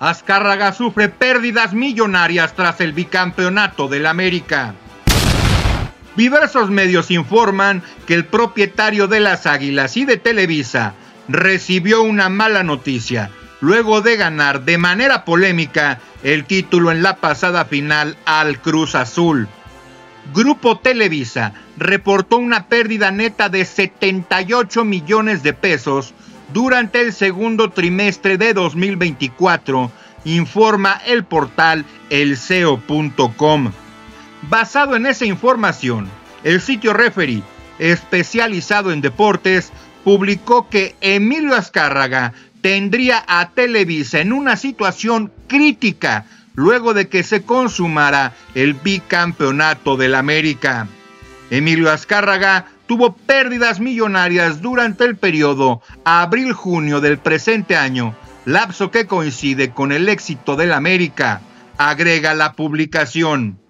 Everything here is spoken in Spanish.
Azcárraga sufre pérdidas millonarias tras el bicampeonato del América. Diversos medios informan que el propietario de las Águilas y de Televisa recibió una mala noticia luego de ganar de manera polémica el título en la pasada final al Cruz Azul. Grupo Televisa reportó una pérdida neta de 78 millones de pesos durante el segundo trimestre de 2024, informa el portal elceo.com. Basado en esa información, el sitio Referee, especializado en deportes, publicó que Emilio Azcárraga tendría a Televisa en una situación crítica luego de que se consumara el bicampeonato del América. Emilio Azcárraga tuvo pérdidas millonarias durante el periodo abril-junio del presente año, lapso que coincide con el éxito del América, agrega la publicación.